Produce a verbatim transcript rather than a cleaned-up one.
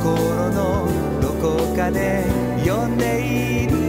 心のどこかで呼んでいる